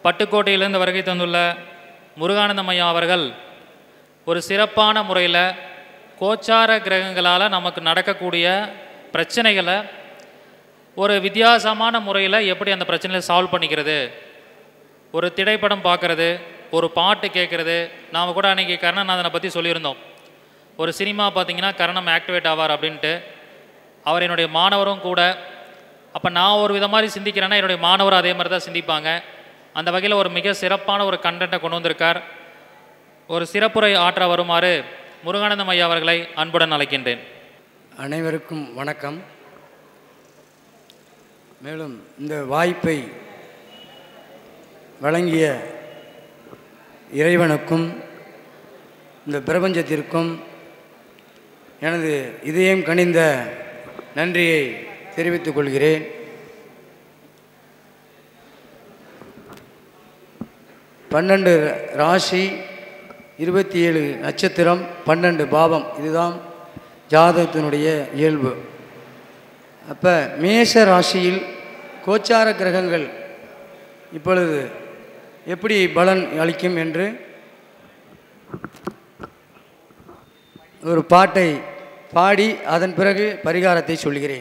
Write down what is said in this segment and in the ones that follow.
பட்டுக்கோட்டையிலிருந்து வருகை தந்துள்ள முருகானந்தம் ஐயா அவர்கள் ஒரு சிறப்பான முறையில் கோச்சார கிரகங்களால் நமக்கு நடக்கக்கூடிய பிரச்சனைகளை ஒரு வித்தியாசமான முறையில் எப்படி அந்த பிரச்சனையை சால்வ் பண்ணிக்கிறது, ஒரு திரைப்படம் பார்க்குறது, ஒரு பாட்டு கேட்குறது. நாம் கூட அன்றைக்கி கர்ணநாதனை பற்றி சொல்லியிருந்தோம். ஒரு சினிமா பார்த்திங்கன்னா கர்ணம் ஆக்டிவேட் ஆவார் அப்படின்ட்டு. அவர் என்னுடைய மாணவரும் கூட. அப்போ நான் ஒரு விதமாக சிந்திக்கிறேன்னா என்னுடைய மாணவர் அதே மாதிரி தான் சிந்திப்பாங்க. அந்த வகையில் ஒரு மிக சிறப்பான ஒரு கண்டென்ட்டை கொண்டு வந்திருக்கார். ஒரு சிறப்புரை ஆற்ற வருமாறு முருகானந்தம் ஐயா அவர்களை அன்புடன் அழைக்கின்றேன். அனைவருக்கும் வணக்கம். மேலும் இந்த வாய்ப்பை வழங்கிய இறைவனுக்கும் இந்த பிரபஞ்சத்திற்கும் எனது இதயம் கனிந்த நன்றியை தெரிவித்துக் கொள்கிறேன். பன்னெண்டு ராசி, 27 நட்சத்திரம், 12 பாவம், இதுதான் ஜாதகத்தினுடைய இயல்பு. அப்போ மேஷ ராசியில் கோச்சார கிரகங்கள் இப்பொழுது எப்படி பலன் அளிக்கும் என்று ஒரு பாட்டை பாடி அதன் பிறகு பரிகாரத்தை சொல்கிறேன்.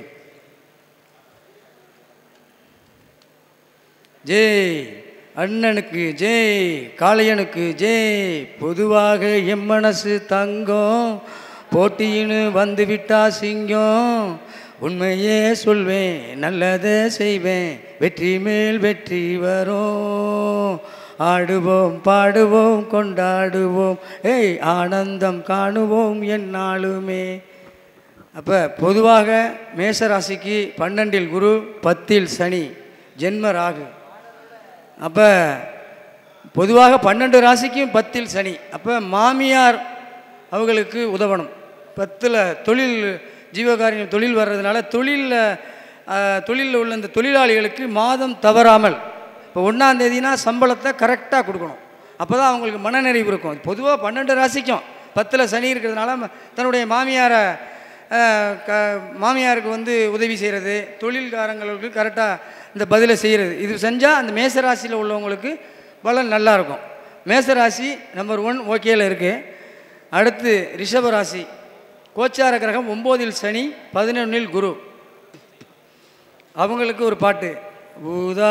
ஜெய் அண்ணனுக்கு ஜெய், காளையனுக்கு ஜெய். பொதுவாக எம் மனசு தங்கம், போட்டின்னு வந்து விட்டா சிங்கம். உண்மையே சொல்வேன், நல்லதை செய்வேன், வெற்றி மேல் வெற்றி வரும். ஆடுவோம் பாடுவோம் கொண்டாடுவோம், ஏய் ஆனந்தம் காணுவோம் எந்நாளுமே. அப்போ பொதுவாக மேஷராசிக்கு 12 குரு, 10 சனி, ஜென்ம ராகு. அப்போ பொதுவாக 12 ராசிக்கும் 10 சனி. அப்போ மாமியார் அவங்களுக்கு உதவணும். 10 தொழில் ஜீவகாரியம் தொழில் வர்றதுனால தொழிலில் உள்ள இந்த தொழிலாளிகளுக்கு மாதம் தவறாமல் இப்போ 1ஆம் தேதினா சம்பளத்தை கரெக்டாக கொடுக்கணும். அப்போ தான் அவங்களுக்கு மனநிறைவு இருக்கும். பொதுவாக 12 ராசிக்கும் 10 சனி இருக்கிறதுனால தன்னுடைய மாமியாருக்கு வந்து உதவி செய்கிறது, தொழில்காரங்களுக்கு கரெக்டாக இந்த பதிலை செய்கிறது. இது செஞ்சால் அந்த மேசராசியில் உள்ளவங்களுக்கு பலன் நல்லாயிருக்கும். மேசராசி நம்பர் 1 ஓகேயில் இருக்குது. அடுத்து ரிஷபராசி, கோச்சார கிரகம் 9 சனி, 11 குரு. அவங்களுக்கு ஒரு பாட்டு. ஊதா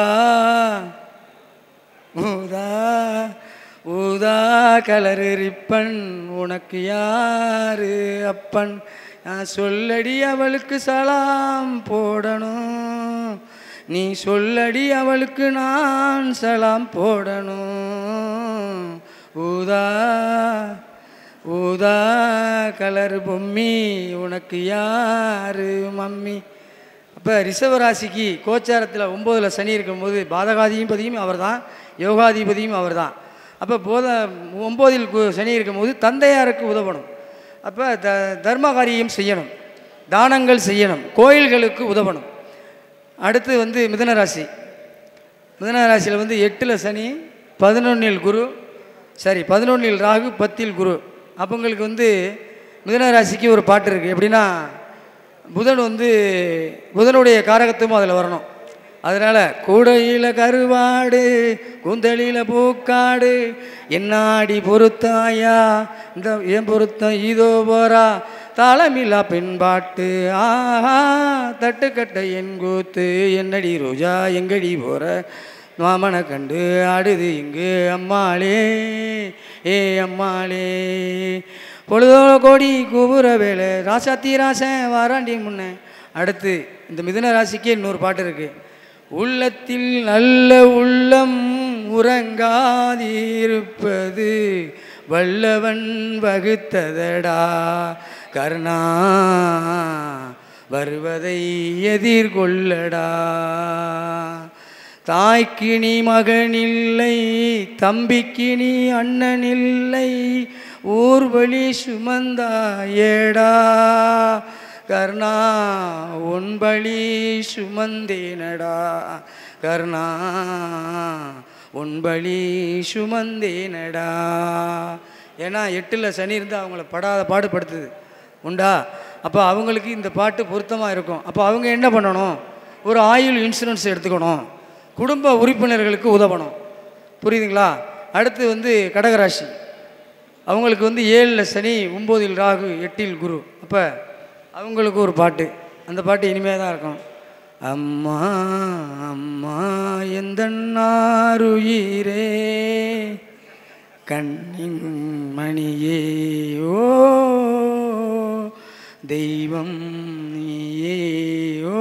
ஊதா ஊதா கலரு ரிப்பன், உனக்கு யாரு அப்பன், நான் சொல்லடி அவளுக்கு சலாம் போடணும், நீ சொல்லடி அவளுக்கு நான் சலாம் போடணும். ஊதா ஊதா கலர் பொம்மி, உனக்கு யாரு மம்மி. அப்போ ரிஷபராசிக்கு கோச்சாரத்தில் 9 சனி இருக்கும்போது பாதகாதிபதியும் அவர் தான், யோகாதிபதியும் அவர் தான். அப்போ 9 சனி இருக்கும்போது தந்தையாருக்கு உதவணும். அப்போ தர்மகாரியம் செய்யணும், தானங்கள் செய்யணும், கோயில்களுக்கு உதவணும். அடுத்து வந்து மிதுனராசி. மிதுனராசியில் வந்து 8 சனி, 11 குரு, 11 ராகு, 10 குரு. அப்போங்களுக்கு வந்து மிதுனராசிக்கு ஒரு பாட்டு இருக்குது. எப்படின்னா புதன் வந்து புதனுடைய காரகத்துவம் அதில் வரணும். அதனால் கூடையில் கருவாடு, கூந்தலில் பூக்காடு, என்னாடி பொறுத்தாயா இந்த ஏன் பொருத்தம் இதோ போரா, தாளமில்லா பெண்பாட்டு ஆஹா தட்டுக்கட்டை என் கூத்து, என்னடி ரோஜா எங்கடி போகிற, மாமனை கண்டு ஆடுது இங்கு அம்மாளே ஏ அம்மாளே, பொழுதோட கோடி கூபுர வேலை, ராசாத்தி ராசன் வாராண்டி முன்ன. அடுத்து இந்த மிதுன ராசிக்கே இன்னொரு பாட்டு இருக்குது. உள்ளத்தில் நல்ல உள்ளம் உறங்காதிருப்பது வல்லவன் வகுத்ததடா கர்ணா, வருவதை எதிர்கொள்ளடா. தாய்க்கு நீ மகனில்லை, தம்பிக்கு நீ அண்ணனில்லை, ஊர்வழி சுமந்தாயேடா கர்ணா, உன்பலி சுமந்தேனடா கர்ணா, உன்பலி சுமந்தேனடா. ஏன்னா 8 சனி இருந்து அவங்கள படாத பாடுபடுத்துது உண்டா. அப்போ அவங்களுக்கு இந்த பாட்டு பொருத்தமாக இருக்கும். அப்போ அவங்க என்ன பண்ணணும், ஒரு ஆயுள் இன்சூரன்ஸ் எடுத்துக்கணும், குடும்ப உறுப்பினர்களுக்கு உதவணும். புரியுதுங்களா? அடுத்து வந்து கடகராசி, அவங்களுக்கு வந்து 7ல் சனி, 9ல் ராகு, 8ல் குரு. அப்போ அவங்களுக்கு ஒரு பாட்டு, அந்த பாட்டு இனிமையாக தான் இருக்கும். அம்மா அம்மா எந்தன்னாருயிரே கண்ணின் மணியே ஓ தெய்வம் நீயே ஓ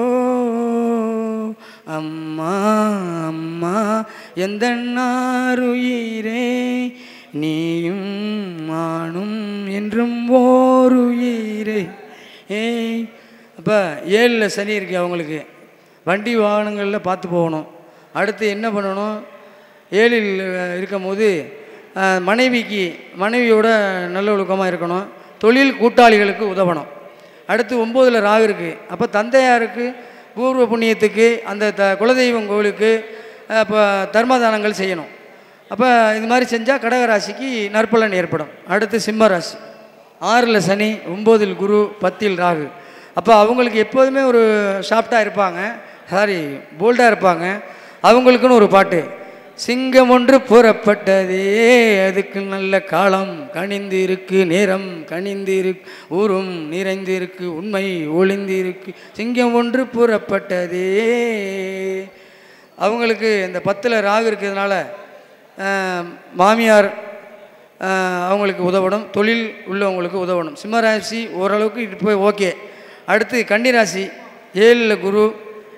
அம்மா அம்மா எந்தன்னாருயிரே நீயும் நானும் என்றும் ஓருயிரே. அப்போ 7ல் சனி இருக்குது அவங்களுக்கு. வண்டி வாகனங்களில் பார்த்து போகணும். அடுத்து என்ன பண்ணணும்? 7ல் இருக்கும் போது மனைவியோட நல்ல ஒழுக்கமாக இருக்கணும். தொழில் கூட்டாளிகளுக்கு உதவணும். அடுத்து 9ல் ராகு இருக்குது. அப்போ தந்தையாருக்கு பூர்வ புண்ணியத்துக்கு அந்த குலதெய்வம் கோவிலுக்கு இப்போ தர்மதானங்கள் செய்யணும். அப்போ இது மாதிரி செஞ்சால் கடகராசிக்கு நற்பலன் ஏற்படும். அடுத்து சிம்ம ராசி, 6ல் சனி, 9ல் குரு, 10ல் ராகு. அப்போ அவங்களுக்கு எப்போதுமே ஒரு சாஃப்டாக இருப்பாங்க, போல்டாக இருப்பாங்க. அவங்களுக்குன்னு ஒரு பாட்டு, சிங்கம் ஒன்று புறப்பட்டதே அதுக்கு நல்ல காலம் கனிந்து இருக்கு, நேரம் கனிந்து இருக்கு, ஊரும் நிறைந்து இருக்கு, உண்மை ஒளிந்து இருக்கு, சிங்கம் ஒன்று புறப்பட்டதே. அவங்களுக்கு இந்த 10ல் ராகு இருக்கிறதுனால மாமியார் அவங்களுக்கு உதவணும், தொழில் உள்ளவங்களுக்கு உதவணும். சிம்மராசி ஓரளவுக்கு இப்போ ஓகே. அடுத்து கன்னிராசி, 7ல் குரு,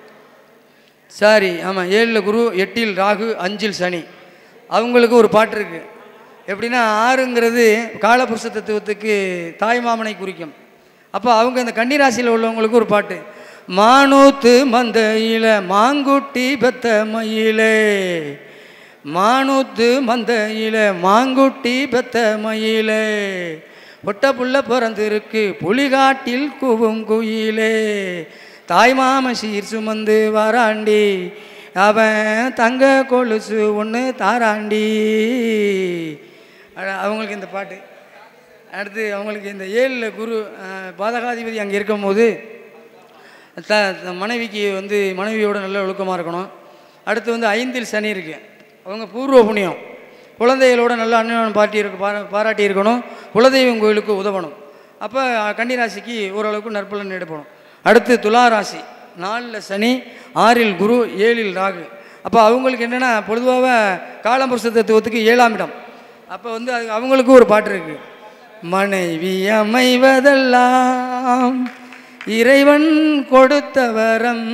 7ல் குரு, 8ல் ராகு, 5ல் சனி. அவங்களுக்கு ஒரு பாட்டு இருக்குது. எப்படின்னா 6ங்கிறது காலபுருஷ தத்துவத்துக்கு தாய் மாமனை குறிக்கும். அப்போ அவங்க இந்த கன்னிராசியில் உள்ளவங்களுக்கு ஒரு பாட்டு, மானூத்து மந்தையில் மாங்குட்டி பெத்த மயிலே, மானூத்து மந்தையில் மாங்குட்டி பெத்த மயிலே, ஒட்ட புள்ள பிறந்திருக்கு புலிகாட்டில் கூவும் குயிலே, தாய்மாம சீர் சுமந்து வராண்டி அவன் தங்க கொலுசு ஒன்று தாராண்டி. அவங்களுக்கு இந்த பாட்டு. அடுத்து அவங்களுக்கு இந்த 7ல் குரு பாதகாதிபதி அங்கே இருக்கும் போது மனைவிக்கு வந்து மனைவியோட நல்ல ஒழுக்கமாக இருக்கணும். அடுத்து வந்து 5ல் சனி இருக்குது. அவங்க பூர்வ புண்ணியம், குழந்தைகளோட நல்ல அண்ணன் பாராட்டி இருக்கணும், குலதெய்வம் கோயிலுக்கு உதவணும். அப்போ கன்னிராசிக்கு ஓரளவுக்கு நற்பலன் எடுப்பணும். அடுத்து துளாராசி, 4ல் சனி, 6ல் குரு, 7ல் ராகு. அப்போ அவங்களுக்கு என்னென்னா பொதுவாக காலபுருஷ தத்துவத்துக்கு 7ஆம் இடம். அப்போ வந்து அது அவங்களுக்கு ஒரு பாட்டு இருக்குது, மனைவி அமைவதெல்லாம் இறைவன் கொடுத்த வரம்,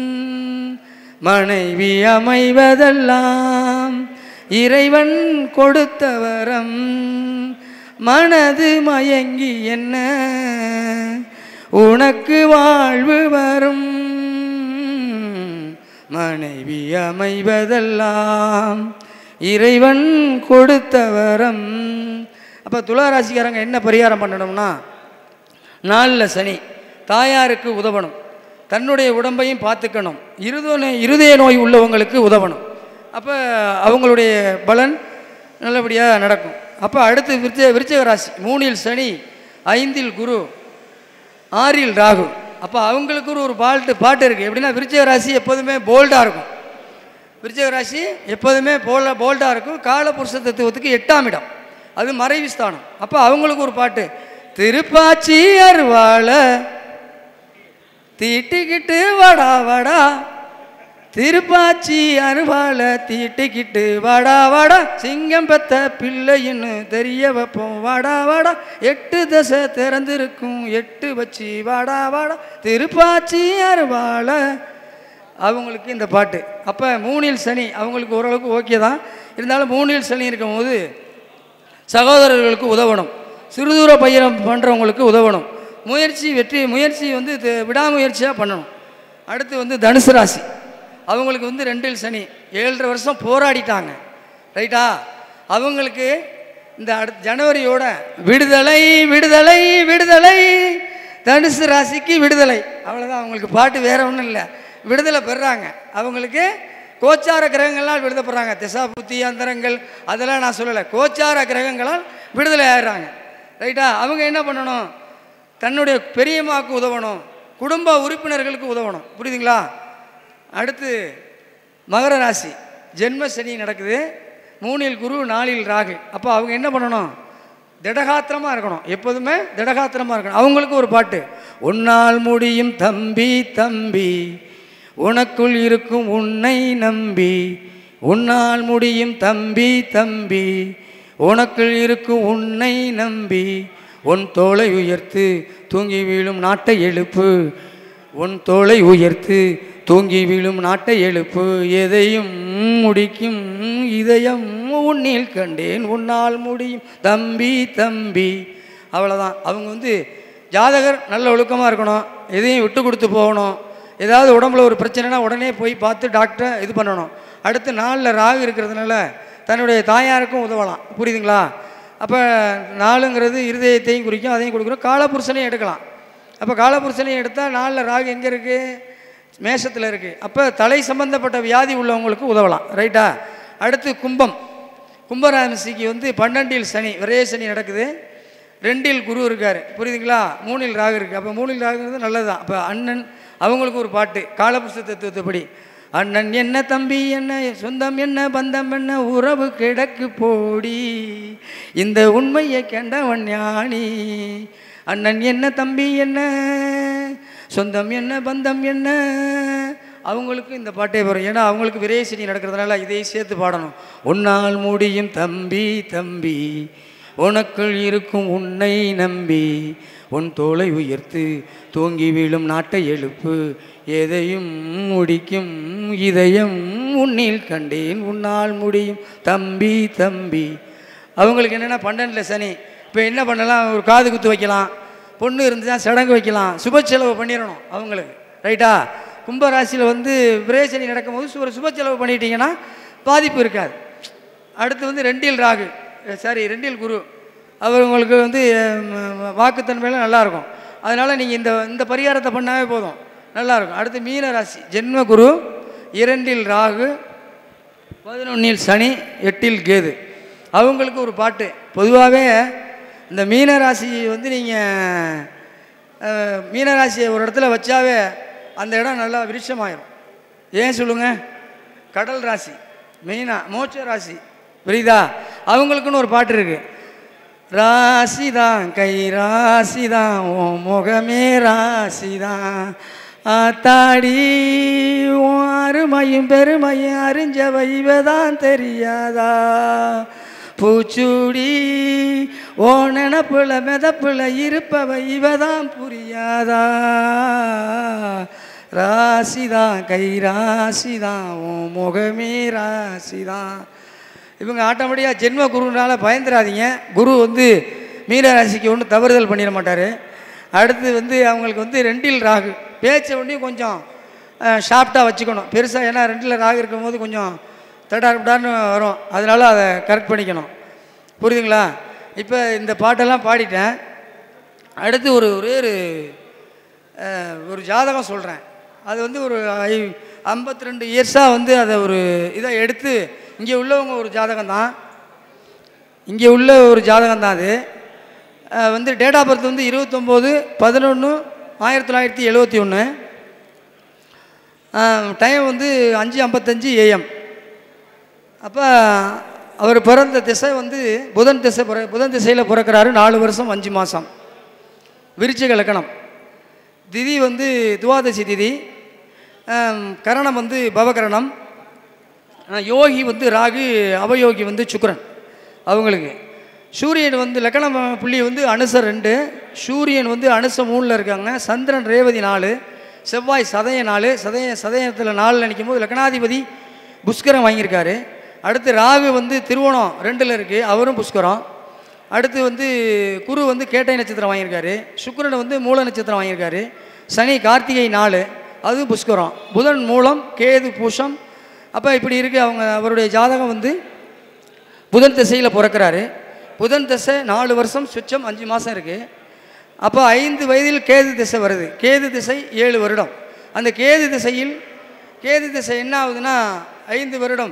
மனைவி அமைவதெல்லாம் இறைவன் கொடுத்த வரம், மனது மயங்கி என்ன உனக்கு வாழ்வு வரும், மனைவி அமைவதெல்லாம் இறைவன் கொடுத்த வரம். அப்போ துளாராசிக்காரங்க என்ன பரிகாரம் பண்ணணும்னா, 4ல் சனி, தாயாருக்கு உதவணும், தன்னுடைய உடம்பையும் பார்த்துக்கணும், இருதய நோய் உள்ளவங்களுக்கு உதவணும். அப்போ அவங்களுடைய பலன் நல்லபடியாக நடக்கும். அப்போ அடுத்து விருச்சிக ராசி, 3ல் சனி, 5ல் குரு, 6ல் ராகு. அப்போ அவங்களுக்கு ஒரு பாட்டு இருக்குது. எப்படின்னா விருச்சிக ராசி எப்போதுமே போல்டாக இருக்கும். விருச்சிக ராசி எப்போதுமே போல்டாக இருக்கும். காலபுருஷ தத்துவத்துக்கு 8ஆம் இடம், அது மறைவு ஸ்தானம். அப்போ அவங்களுக்கு ஒரு பாட்டு, திருப்பாச்சி அருவாள தீட்டிக்கிட்டு வாடா வாடா, திருப்பாச்சி அருவாள தீட்டிக்கிட்டு வாடா வாடா, சிங்கம் பெத்த பிள்ளைன்னு தெரிய வைப்போம் வாடா வாடா, 8 தசை திறந்திருக்கும் 8 வச்சு வாடா வாடா, திருப்பாச்சி அருவாள. அவங்களுக்கு இந்த பாட்டு. அப்போ 3ல் சனி அவங்களுக்கு ஓரளவுக்கு ஓகே தான். இருந்தாலும் 3ல் சனி இருக்கும் போது சகோதரர்களுக்கு உதவணும், சிறுதூர பயணம் பண்ணுறவங்களுக்கு உதவணும், முயற்சி வந்து விடாமுயற்சியாக பண்ணணும். அடுத்து வந்து தனுசு ராசி, அவங்களுக்கு வந்து 2ல் சனி, 7.5 வருஷம் போராடிட்டாங்க, ரைட்டா? அவங்களுக்கு இந்த அடுத்த ஜனவரியோட விடுதலை விடுதலை விடுதலை, தனுசு ராசிக்கு விடுதலை, அவ்வளோதான். அவங்களுக்கு பாட்டு வேற ஒன்றும் இல்லை, விடுதலை பெறுறாங்க. அவங்களுக்கு கோச்சார கிரகங்களால் விடுதப்படுறாங்க. திசா புத்தி அந்தரங்கள் அதெல்லாம் நான் சொல்லலை, கோச்சார கிரகங்களால் விடுதலை ஆகிறாங்க, ரைட்டா? அவங்க என்ன பண்ணணும், தன்னுடைய பெரியம்மாவுக்கு உதவணும், குடும்ப உறுப்பினர்களுக்கு உதவணும், புரியுதுங்களா? அடுத்து மகர ராசி, ஜென்ம சனி நடக்குது. 3ல் குரு 4ல் ராகு. அப்போ அவங்க என்ன பண்ணணும்? திடகாத்திரமாக இருக்கணும், எப்போதுமே திடகாத்திரமாக இருக்கணும். அவங்களுக்கு ஒரு பாட்டு, உன்னால் முடியும் தம்பி தம்பி உனக்குள் இருக்கும் உன்னை நம்பி, உன்னால் முடியும் தம்பி தம்பி உனக்குள் இருக்கும் உன்னை நம்பி, உன் தோளை உயர்த்து தூங்கி வீழும் நாட்டை எழுப்பு, உன் தோளை உயர்த்து தூங்கி வீழும் நாட்டை எழுப்பு, எதையும் முடிக்கும் இதயம் உன்னில் கண்டேன் உன்னால் முடியும் தம்பி தம்பி. அவ்வளோதான். அவங்க வந்து ஜாதகர் நல்ல ஒழுக்கமாக இருக்கணும், எதையும் விட்டு கொடுத்து போகணும். ஏதாவது உடம்புல ஒரு பிரச்சனைனா உடனே போய் பார்த்து டாக்டரை இது பண்ணணும். அடுத்து 4ல் ராகு இருக்கிறதுனால தன்னுடைய தாயாருக்கும் உதவலாம். புரியுதுங்களா? அப்போ 4ங்கிறது இருதயத்தையும் குறிக்கும், அதையும் கொடுக்குறோம். காலபுருஷனையும் எடுக்கலாம். அப்போ காலபுருஷனையும் எடுத்தால் 4ல் ராகு எங்கே இருக்குது? மேஷத்தில் இருக்குது. அப்போ தலை சம்பந்தப்பட்ட வியாதி உள்ளவங்களுக்கு உதவலாம். ரைட்டா? அடுத்து கும்பம். கும்பராசிக்கு வந்து 12ல் சனி, விரைய சனி நடக்குது. 2ல் குரு இருக்கார். புரியுதுங்களா? 3ல் ராகு இருக்குது. அப்போ 3ல் ராகுங்கிறது நல்லது தான். அப்போ அண்ணன் அவங்களுக்கு ஒரு பாட்டு, காலபுருஷ தத்துவத்தைப்படி, அண்ணன் என்ன தம்பி என்ன சொந்தம் என்ன பந்தம் என்ன உறவு கிடக்கு போடி, இந்த உண்மையை கண்டவன் ஞானி. அண்ணன் என்ன தம்பி என்ன சொந்தம் என்ன பந்தம் என்ன, அவங்களுக்கு இந்த பாட்டே வரும். ஏன்னா அவங்களுக்கு விரைய சனி நடக்கிறதுனால இதை சேர்த்து பாடணும். உன்னால் முடியும் தம்பி தம்பி உனக்குள் இருக்கும் உன்னை நம்பி, உன் தோளை உயர்த்து தூங்கி வீழும் நாட்டை எழுப்பு, எதையும் முடிக்கும் இதயம் உன்னில் கண்டேன் உன்னால் முடியும் தம்பி தம்பி. அவங்களுக்கு என்னென்னா 12ல் சனி. இப்போ என்ன பண்ணலாம்? ஒரு காது குத்து வைக்கலாம், பொண்ணு இருந்துச்சுன்னா சடங்கு வைக்கலாம், சுப செலவு பண்ணிடணும் அவங்களுக்கு. ரைட்டா? கும்பராசியில் வந்து விரேசனி நடக்கும்போது ஒரு சுப செலவு பண்ணிட்டீங்கன்னா பாதிப்பு இருக்காது. அடுத்து வந்து 2ல் ராகு, 2ல் குரு, அவங்களுக்கு வந்து வாக்குத்தன்மையெல்லாம் நல்லாயிருக்கும். அதனால் நீங்கள் இந்த பரிகாரத்தை பண்ணாவே போதும், நல்லாயிருக்கும். அடுத்து மீன ராசி, ஜென்ம குரு, 2ல் ராகு, 11ல் சனி, 8ல் கேது. அவங்களுக்கு ஒரு பாட்டு. பொதுவாகவே இந்த மீனராசி வந்து நீங்கள் மீனராசியை ஒரு இடத்துல வச்சாவே அந்த இடம் நல்லா விருட்சமாயிரும். ஏன் சொல்லுங்கள்? கடல் ராசி, மெயினாக மோட்ச ராசி. புரியுதா? அவங்களுக்குன்னு ஒரு பாட்டு இருக்குது. ராசிதான் கை ராசிதான் ஓ முகமே ராசிதான், ஆத்தாடி ஓ அருமையும் பெருமையும் அறிஞ்சவ இவதான் தெரியாதா, பூச்சூடி ஓ நினப்புல மெதப்புல இருப்பவ இவதான் புரியாதா, ராசிதான் கை ராசிதான் ஓ முகமே ராசிதான். இவங்க ஆட்டோமேட்டிக்காக ஜென்ம குருனால பயந்துடாதீங்க. குரு வந்து மீனராசிக்கு ஒன்றும் தவறுதல் பண்ணிட மாட்டார். அடுத்து வந்து அவங்களுக்கு வந்து 2ல் ராகு, பேச்சை ஒன்றையும் கொஞ்சம் ஷார்ப்டாக வச்சுக்கணும் பெருசாக. ஏன்னா 2ல் ராகு இருக்கும்போது கொஞ்சம் தடார்டான்னு வரும், அதனால் அதை கரெக்ட் பண்ணிக்கணும். புரியுதுங்களா? இப்போ இந்த பாட்டெல்லாம் பாடிட்டேன். அடுத்து ஒரு ஜாதகம் சொல்கிறேன். அது வந்து ஒரு 52 இயர்ஸாக வந்து அதை ஒரு இதை எடுத்து இங்கே உள்ளவங்க ஒரு ஜாதகம் தான், இங்கே உள்ள ஒரு ஜாதகம் தான். அது வந்து டேட் ஆஃப் பர்த் வந்து 29/11/1971. டைம் வந்து 5:55 AM. அப்போ அவர் பிறந்த திசை வந்து புதன் திசையில் பிறக்கிறாரு. 4 வருஷம் 5 மாதம். விருச்சிக லக்னம். திதி வந்து துவாதசி திதி. கரணம் வந்து பவகரணம். யோகி வந்து ராகு, அவயோகி வந்து சுக்கிரன். அவங்களுக்கு சூரியன் வந்து லக்னம் புள்ளி வந்து அனுசம் 2, சூரியன் வந்து அனுசம் 3ல் இருக்காங்க. சந்திரன் ரேவதி 4, செவ்வாய் சதய 4. சதயத்தில் 4 நிற்கும் போது லக்னாதிபதி புஷ்கரம் வாங்கியிருக்காரு. அடுத்து ராகு வந்து திருவோணம் 2ல் இருக்குது, அவரும் புஷ்கரம். அடுத்து வந்து குரு வந்து கேட்டை நட்சத்திரம் வாங்கியிருக்காரு. சுக்கிரன் வந்து மூல நட்சத்திரம் வாங்கியிருக்காரு. சனி கார்த்திகை 4, அதுவும் புஷ்கரம். புதன் மூலம், கேது பூஷம். அப்போ இப்படி இருக்குது. அவருடைய ஜாதகம் வந்து புதன் திசையில் பிறக்கிறாரு. புதன் திசை 4 வருஷம் சுச்சம் 5 மாதம் இருக்குது. அப்போ 5 வயதில் கேது திசை வருது. கேது திசை 7 வருடம். அந்த கேது திசை என்ன ஆகுதுன்னா 5 வருடம்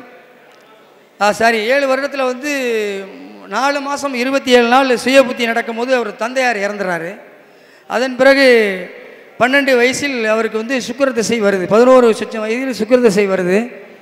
7 வருடத்தில் வந்து 4 மாதம் 27 நாள் சுய புத்தி நடக்கும்போது அவர் தந்தையார் இறந்துறாரு. அதன் பிறகு 12 வயசில் அவருக்கு வந்து சுக்கிர திசை வருது. 11 வயதில் சுக்கிர திசை வருது.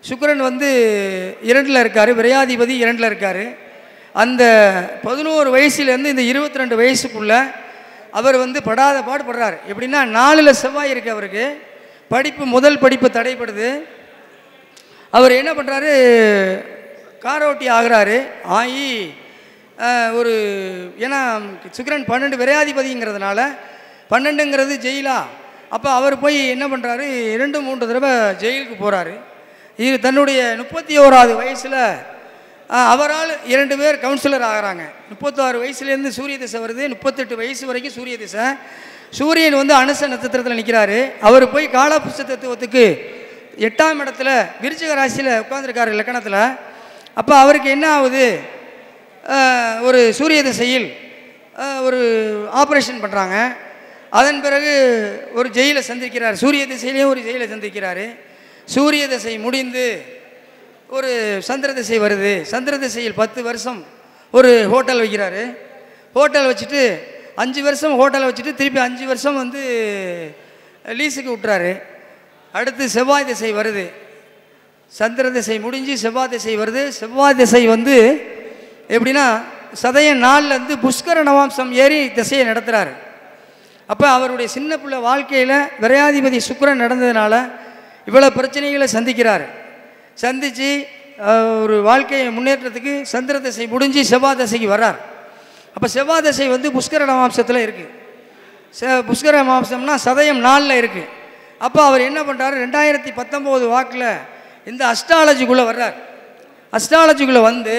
சுக்கிரன் வந்து 2ல் இருக்கார், விரையாதிபதி 2ல் இருக்கார். அந்த 11 வயசுலேருந்து இந்த 22 வயசுக்குள்ளே அவர் வந்து படாத பாடுபடுறார். எப்படின்னா 4ல் செவ்வாய் இருக்குது அவருக்கு. முதல் படிப்பு தடைப்படுது. அவர் என்ன பண்ணுறாரு, காரோட்டி ஆகிறாரு. ஆகி ஒரு ஏன்னா சுக்கிரன் 12 விரையாதிபதிங்கிறதுனால 12ங்கிறது ஜெயிலா. அப்போ அவர் போய் என்ன பண்ணுறாரு, 2-3 தடவை ஜெயிலுக்கு போகிறாரு. இது தன்னுடைய 31வது வயசில் அவரால் 2 பேர் கவுன்சிலர் ஆகிறாங்க. 36 வயசுலேருந்து சூரிய திசை வருது. 38 வயசு வரைக்கும் சூரிய திசை. சூரியன் வந்து அனுச நட்சத்திரத்தில் நிற்கிறாரு. அவர் போய் காலபுருஷ தத்துவத்துக்கு 8ஆம் இடத்துல விருச்சிக ராசியில் உட்காந்துருக்காரு லக்கணத்தில். அப்போ அவருக்கு என்ன ஆகுது, ஒரு சூரிய திசையில் ஒரு ஆப்ரேஷன் பண்ணுறாங்க. அதன் பிறகு ஒரு ஜெயிலை சந்திக்கிறார். சூரிய திசையிலேயே ஒரு ஜெயிலை சந்திக்கிறார். சூரிய திசை முடிந்து ஒரு சந்திர திசை வருது. சந்திர திசையில் 10 வருஷம் ஒரு ஹோட்டல் வைக்கிறாரு. ஹோட்டல் வச்சுட்டு 5 வருஷம் ஹோட்டலை வச்சுட்டு திருப்பி 5 வருஷம் வந்து லீஸுக்கு விட்டுறாரு. அடுத்து செவ்வாய் திசை வருது. சந்திர திசை முடிஞ்சு செவ்வாய் திசை வருது. செவ்வாய் திசை வந்து எப்படின்னா சதயம் 4லேருந்து புஷ்கர நவாம்சம் ஏறி திசையை நடத்துகிறாரு. அப்போ அவருடைய சின்ன பிள்ளை வாழ்க்கையில் விரையாதிபதி சுக்கிரன் நடந்ததுனால இவ்வளோ பிரச்சனைகளை சந்திக்கிறார். சந்தித்து ஒரு வாழ்க்கையை முன்னேற்றத்துக்கு சந்திர திசை முடிஞ்சு செவ்வாய் திசைக்கு வர்றார். அப்போ செவ்வாய் திசை வந்து புஷ்கர நவாம்சத்தில் இருக்குது. புஷ்கர நவாம்சம்னா சதயம் 4ல் இருக்குது. அப்போ அவர் என்ன பண்ணுறாரு, 2019 வாக்கில் இந்த அஸ்ட்ராலஜிக்குள்ளே வர்றார். அஸ்ட்ராலஜிக்குள்ளே வந்து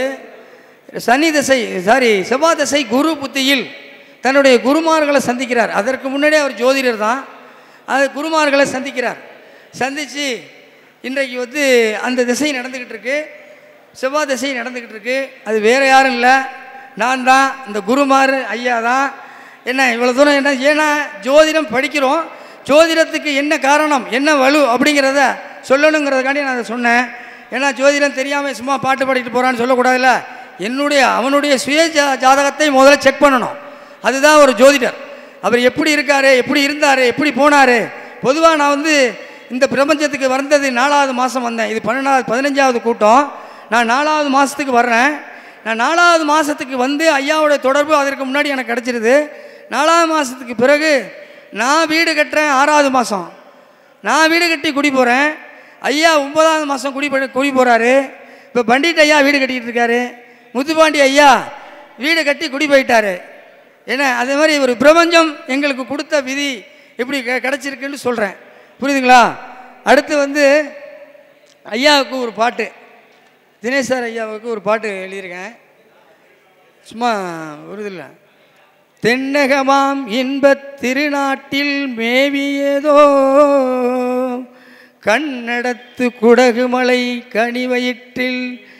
செவ்வாய் திசை குரு புத்தியில் தன்னுடைய குருமார்களை சந்திக்கிறார். அதற்கு முன்னாடியே அவர் ஜோதிடர் தான். அது குருமார்களை சந்திக்கிறார். சந்தித்து இன்றைக்கு வந்து அந்த திசை நடந்துக்கிட்டு இருக்கு. செவ்வாய் திசை நடந்துக்கிட்டு இருக்கு. அது வேறு யாரும் இல்லை, நான் தான். இந்த குருமார் ஐயா தான். என்ன இவ்வளோ தூரம் என்ன, ஏன்னா ஜோதிடம் படிக்கிறோம், ஜோதிடத்துக்கு என்ன காரணம் என்ன வலு அப்படிங்கிறத சொல்லணுங்கிறதுக்காண்டி நான் அதை சொன்னேன். ஏன்னா ஜோதிடம் தெரியாமல் சும்மா பாட்டு பாடிட்டு போகிறான்னு சொல்லக்கூடாதுல்ல. அவனுடைய சுய ஜாதகத்தை முதல்ல செக் பண்ணணும். அதுதான் ஒரு ஜோதிடர். அவர் எப்படி இருக்கார், எப்படி இருந்தார், எப்படி போனார். பொதுவாக நான் வந்து இந்த பிரபஞ்சத்துக்கு வந்தது 4வது மாதம் வந்தேன். இது 15வது கூட்டம். நான் 4வது மாதத்துக்கு வர்றேன். நான் 4வது மாதத்துக்கு வந்து ஐயாவோட தொடர்பு அதற்கு முன்னாடி எனக்கு கிடச்சிருது. 4வது மாதத்துக்கு பிறகு நான் வீடு கட்டுறேன். 6வது மாதம் நான் வீடு கட்டி குடி போகிறேன். ஐயா 9வது மாதம் குடி போகிறாரு. இப்போ பண்டிட் ஐயா வீடு கட்டிக்கிட்டு இருக்காரு. முத்துப்பாண்டி ஐயா வீடு கட்டி குடி போயிட்டாரு. ஏன்னா அதே மாதிரி ஒரு பிரபஞ்சம் எங்களுக்கு கொடுத்த விதி எப்படி கிடச்சிருக்குன்னு சொல்கிறேன். புரியுதுங்களா? அடுத்து வந்து ஐயாவுக்கு ஒரு பாட்டு, தினேஷ் சார் ஐயாவுக்கு ஒரு பாட்டு எழுதியிருக்கேன். சும்மா ஒரு இதில்லை. தென்னகமாம் இன்பத் திருநாட்டில் மேவியதோ கண்ணடத்து குடகுமலை கனிவயிற்றில்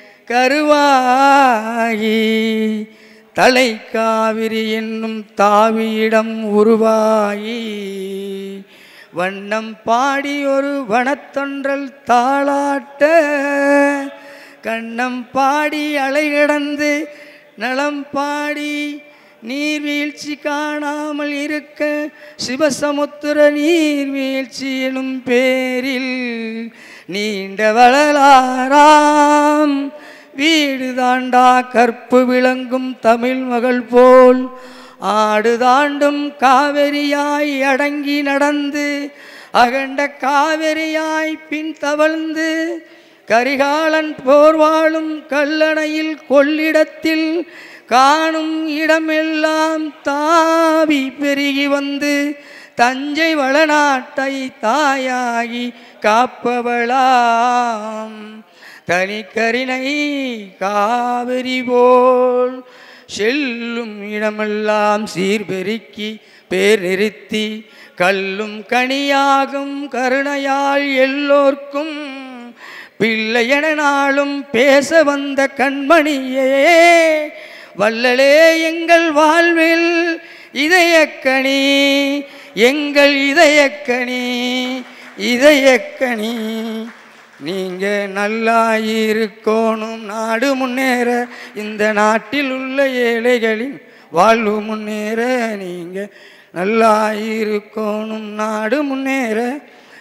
கருவாகி தலை காவிரி என்னும் தாவியிடம் உருவாகி வண்ணம் பாடி ஒரு வனத்தொன்றல் தாளாட்ட கண்ணம் பாடி அலை கடந்து நலம் பாடி நீர்வீழ்ச்சி காணாமல் இருக்க சிவசமுத்திர நீர்வீழ்ச்சி எனும் பேரில் நீண்ட வளலாராம் வீடு தாண்டா கற்பு விளங்கும் தமிழ் மகள் போல் ஆடு தாண்டும் காவிரியாய் அடங்கி நடந்து அகண்ட காவிரியாய் பின் தவழ்ந்து கரிகாலன் போர் வாழும் கல்லணையில் கொள்ளிடத்தில் காணும் இடமெல்லாம் தாவி பெருகி வந்து தஞ்சை வளநாட்டை தாயாகி காப்பவளாம் தனிக்கரிணை காவிரி போல் செல்லும் இடமெல்லாம் சீர்பெருக்கி பேர் நிறுத்தி கல்லும் கனியாகும் கருணையால் எல்லோர்க்கும் பிள்ளையென நாளும் பேச வந்த கண்மணியே வள்ளலே எங்கள் வாழ்வில் இதயக்கனி எங்கள் இதயக்கனி இதயக்கனி நீங்கள் நல்லா இருக்கணும் நாடு முன்னேற இந்த நாட்டில் உள்ள ஏழைகளின் வாழ்வு முன்னேற நீங்கள் நல்லா இருக்கணும் நாடு முன்னேற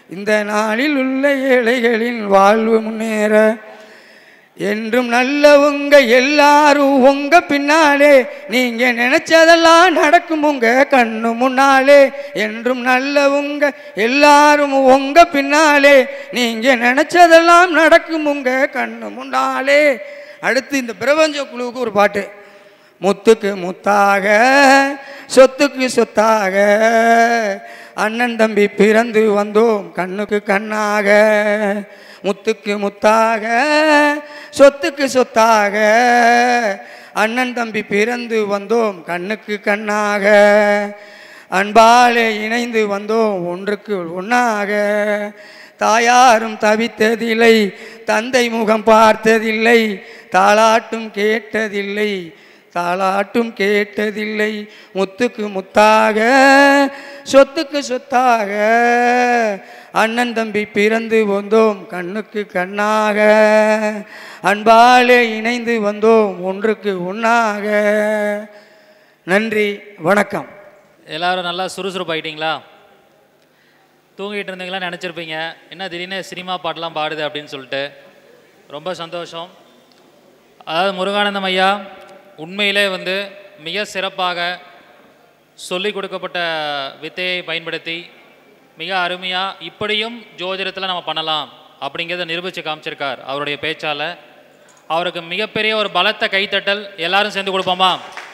இந்த நாளில் உள்ள ஏழைகளின் வாழ்வு முன்னேற என்றும் நல்லவங்க எல்லாரும் உங்க பின்னாலே, நீங்க நினைச்சதெல்லாம் நடக்கும் உங்க கண்ணு முன்னாலே. என்றும் நல்லவங்க எல்லாரும் உங்க பின்னாலே, நீங்க நினைச்சதெல்லாம் நடக்கும் உங்க கண்ணு முன்னாலே. அடுத்து இந்த பிரபஞ்ச குழுவுக்கு ஒரு பாட்டு. முத்துக்கு முத்தாக சொத்துக்கு சொத்தாக அண்ணன் தம்பி பிறந்து வந்தோம் கண்ணுக்கு கண்ணாக. முத்துக்கு முத்தாக சொத்துக்கு சொத்தாக அண்ணன் தம்பி பிறந்து வந்தோம் கண்ணுக்கு கண்ணாக. அன்பாலே இணைந்து வந்தோம் ஒன்றுக்கு ஒன்றாக. தாயாரும் தவித்ததில்லை, தந்தை முகம் பார்த்ததில்லை, தாளாட்டும் கேட்டதில்லை, தாளாட்டும் கேட்டதில்லை. முத்துக்கு முத்தாக சொத்துக்கு சொத்தாக அண்ணன் தம்பி பிறந்து வந்தோம் கண்ணுக்கு கண்ணாக. அன்பாலே இணைந்து வந்தோம் ஒன்றுக்கு ஒன்றாக. நன்றி, வணக்கம். எல்லாரும் நல்லா சுறுசுறுப்பாயிட்டீங்களா? தூங்கிட்டு இருந்தீங்களா நினச்சிருப்பீங்க, என்ன திடீர்னு சினிமா பாட்டெலாம் பாடுது அப்படின்னு சொல்லிட்டு. ரொம்ப சந்தோஷம். அதாவது முருகானந்தம் ஐயா உண்மையிலே மிக சிறப்பாக சொல்லிக் கொடுக்கப்பட்ட வித்தையை பயன்படுத்தி மிக அருமையாக இப்படியும் ஜோதிடத்தில் நம்ம பண்ணலாம் அப்படிங்கிறத நிரூபித்து காமிச்சிருக்கார் அவருடைய பேச்சால். அவருக்கு மிகப்பெரிய ஒரு பலத்த கைத்தட்டல் எல்லாரும் சேர்ந்து கொடுப்போமா?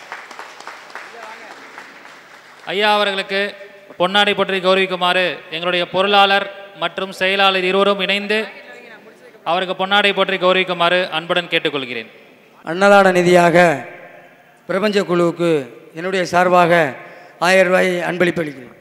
ஐயா அவர்களுக்கு பொன்னாடை பற்றி கௌரவிக்குமாறு எங்களுடைய பொருளாளர் மற்றும் செயலாளர் இருவரும் இணைந்து அவருக்கு பொன்னாடை பற்றி கௌரவிக்குமாறு அன்புடன் கேட்டுக்கொள்கிறேன். அன்னதான நிதியாக பிரபஞ்ச குழுவுக்கு என்னுடைய சார்பாக 1000 ரூபாயை அன்பளிப்பு அளிக்கிறேன்.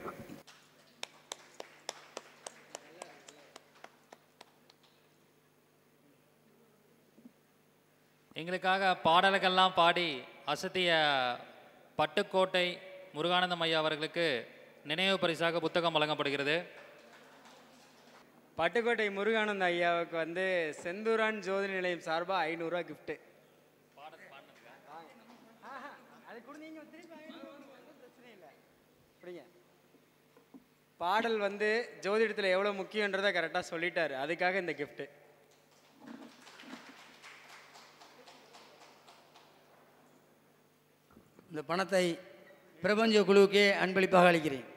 எங்களுக்காக பாடல்கள்லாம் பாடி அசத்திய பட்டுக்கோட்டை முருகானந்தம் ஐயா அவர்களுக்கு நினைவு பரிசாக புத்தகம் வழங்கப்படுகிறது. பட்டுக்கோட்டை முருகானந்த ஐயாவுக்கு செந்தூரான் ஜோதி நிலையம் சார்பாக 500 ரூபா கிஃப்ட்டு. பாடல் ஜோதிடத்தில் எவ்வளோ முக்கியன்றதை கரெக்டாக சொல்லிட்டாரு, அதுக்காக இந்த கிஃப்ட்டு. இந்த பணத்தை பிரபஞ்ச குழுவுக்கே அன்பளிப்பாக அளிக்கிறேன்.